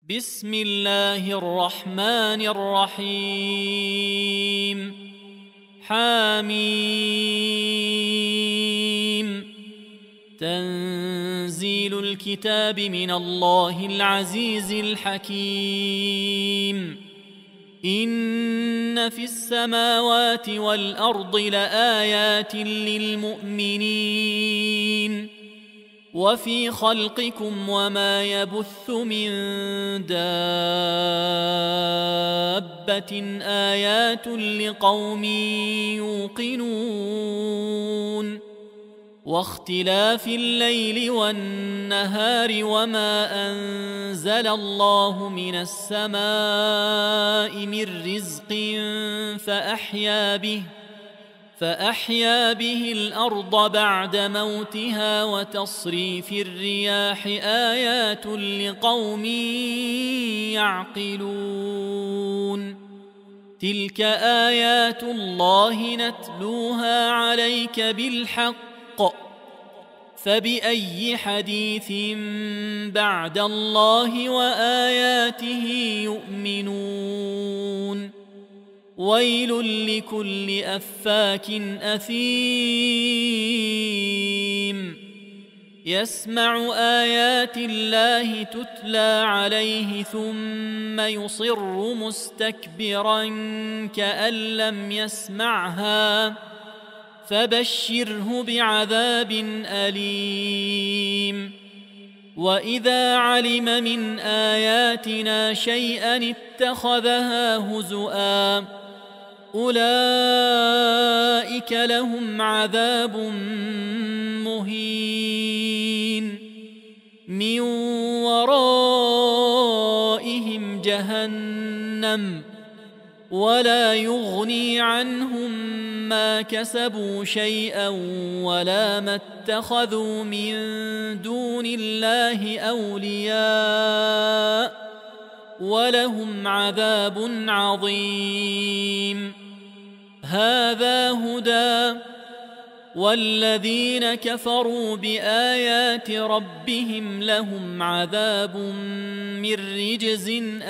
بسم الله الرحمن الرحيم حميم تنزيل الكتاب من الله العزيز الحكيم إن في السماوات والأرض لآيات للمؤمنين وفي خلقكم وما يبث من دابة آيات لقوم يوقنون واختلاف الليل والنهار وما أنزل الله من السماء من رزق فأحيا به الأرض بعد موتها وتصريف الرياح آيات لقوم يعقلون تلك آيات الله نتلوها عليك بالحق فبأي حديث بعد الله وآياته يؤمنون ويل لكل أفاك أثيم يسمع آيات الله تتلى عليه ثم يصر مستكبرا كأن لم يسمعها فبشره بعذاب أليم وإذا علم من آياتنا شيئا اتخذها هزؤا أولئك لهم عذاب مهين من ورائهم جهنم ولا يغني عنهم ما كسبوا شيئا ولا ما اتخذوا من دون الله أولياء ولهم عذاب عظيم هذا هدى والذين كفروا بآيات ربهم لهم عذاب من رجز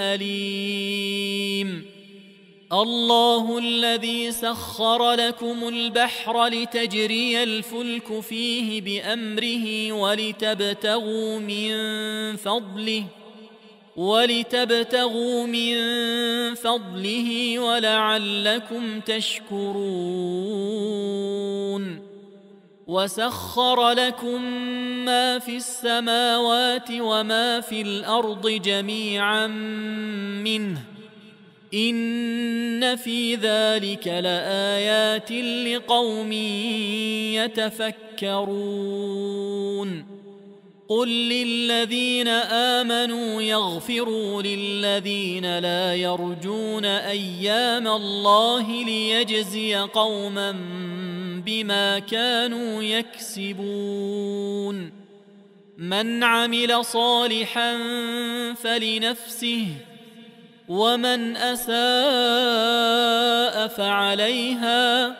أليم الله الذي سخر لكم البحر لتجري الفلك فيه بأمره ولتبتغوا من فضله ولعلكم تشكرون وسخر لكم ما في السماوات وما في الأرض جميعا منه إن في ذلك لآيات لقوم يتفكرون قل للذين آمنوا يغفروا للذين لا يرجون أيام الله ليجزي قوما بما كانوا يكسبون من عمل صالحا فلنفسه ومن أساء فعليها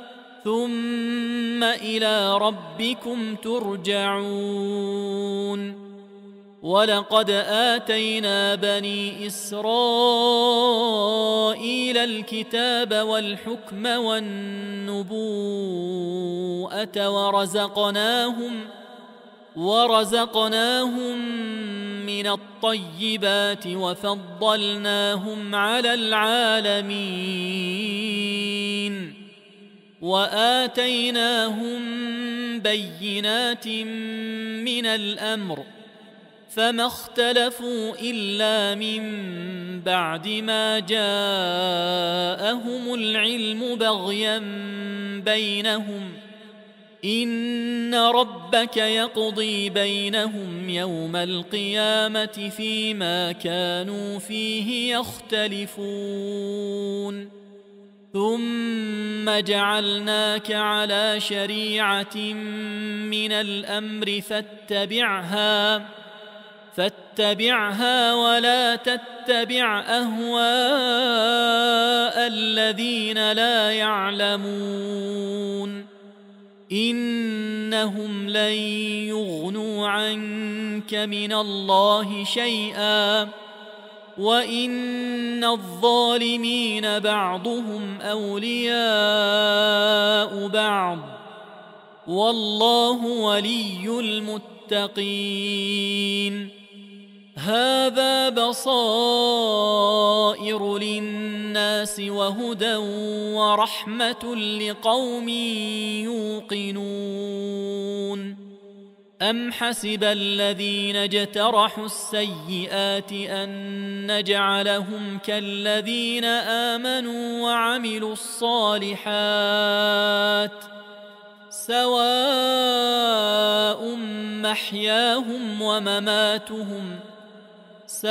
ثم إلى ربكم ترجعون ولقد آتينا بني إسرائيل الكتاب والحكم والنبوءة ورزقناهم من الطيبات وفضلناهم على العالمين وآتيناهم بينات من الأمر فما اختلفوا إلا من بعد ما جاءهم العلم بغيا بينهم إن ربك يقضي بينهم يوم القيامة فيما كانوا فيه يختلفون ثم جعلناك على شريعة من الأمر فاتبعها ولا تتبع أهواء الذين لا يعلمون إنهم لن يغنوا عنك من الله شيئا وإن الظالمين بعضهم أولياء بعض والله ولي المتقين. هذا بصائر للناس وهدى ورحمة لقوم يوقنون. أم حسب الذين اجترحوا السيئات أن نجعلهم كالذين آمنوا وعملوا الصالحات سواء محياهم ومماتهم ساء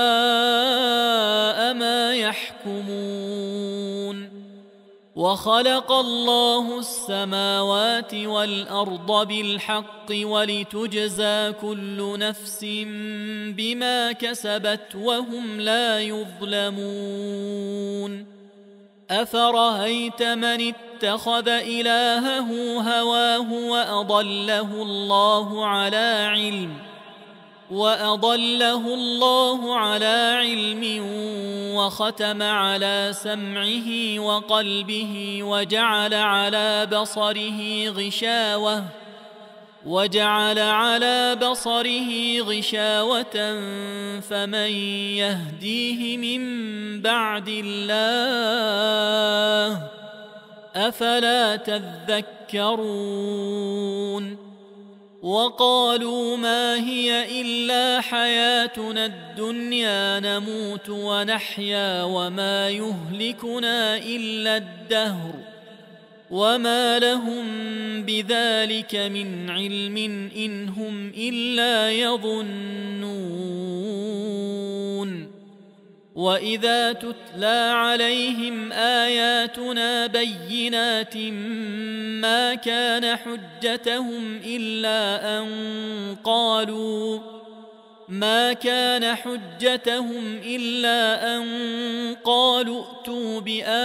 ما يحكمون. وخلق الله السماوات والأرض بالحق ولتجزى كل نفس بما كسبت وهم لا يظلمون. أفرأيت من اتخذ إلهه هواه وأضله الله على علم وختم على سمعه وقلبه وجعل على بصره غشاوة فمن يهديه من بعد الله أفلا تذكرون. وقالوا ما هي إلا حياتنا الدنيا نموت ونحيا وما يهلكنا إلا الدهر وما لهم بذلك من علم إن هم إلا يظنون. وإذا تتلى عليهم آياتنا بينات ما كان حجتهم إلا أن قالوا ائتوا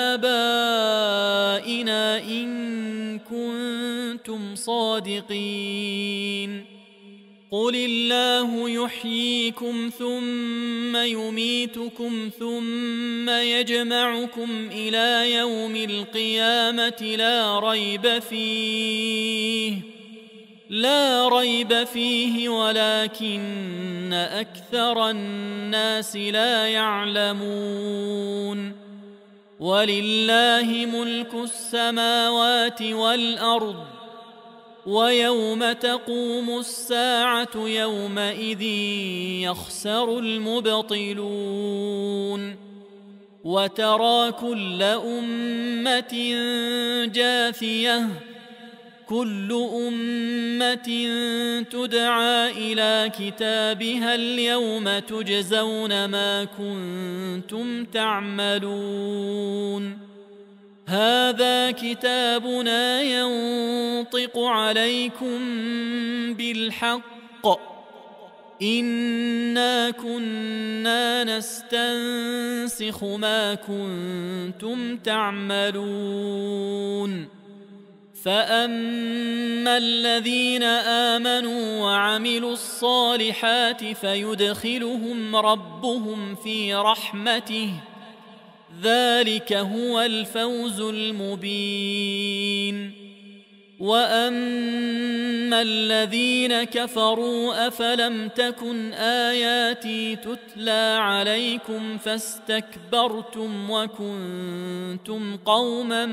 بآبائنا إن كنتم صادقين. قل الله يحييكم ثم يميتكم ثم يجمعكم إلى يوم القيامة لا ريب فيه ولكن أكثر الناس لا يعلمون. ولله ملك السماوات والأرض ويوم تقوم الساعة يومئذ يخسر المبطلون. وترى كل أمة جاثية كل أمة تدعى إلى كتابها اليوم تجزون ما كنتم تعملون. هذا كتابنا ينطق عليكم بالحق إنا كنا نستنسخ ما كنتم تعملون. فأما الذين آمنوا وعملوا الصالحات فيدخلهم ربهم في رحمته ذلك هو الفوز المبين. وأما الذين كفروا أفلم تكن آياتي تتلى عليكم فاستكبرتم وكنتم قوما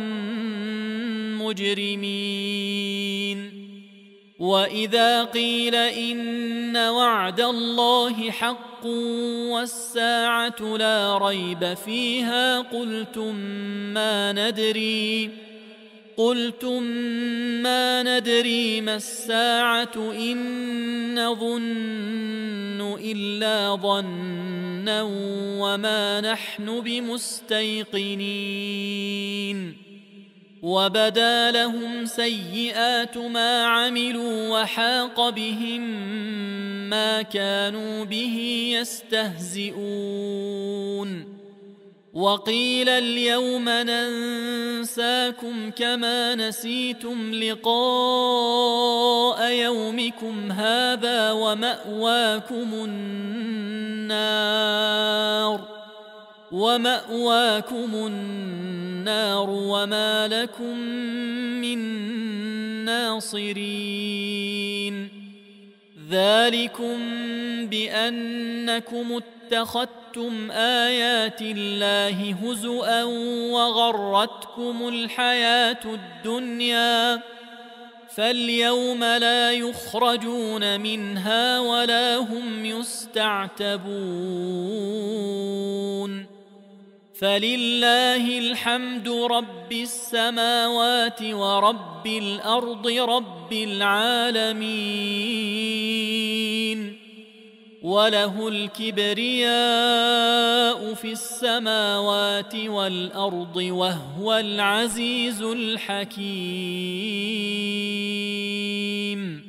مجرمين. وإذا قيل إن وعد الله حق والساعة لا ريب فيها قلتم ما ندري ما الساعة إن نظن إلا ظنا وما نحن بمستيقنين. وبدا لهم سيئات ما عملوا وحاق بهم ما كانوا به يستهزئون. وقيل اليوم ننساكم كما نسيتم لقاء يومكم هذا ومأواكم النار ومأواكم النار وما لكم من ناصرين ذلكم بأنكم اتخذتم آيات الله هزؤا وغرتكم الحياة الدنيا فاليوم لا يخرجون منها ولا هم يستعتبون فلله الحمد رب السماوات ورب الأرض رب العالمين وله الكبرياء في السماوات والأرض وهو العزيز الحكيم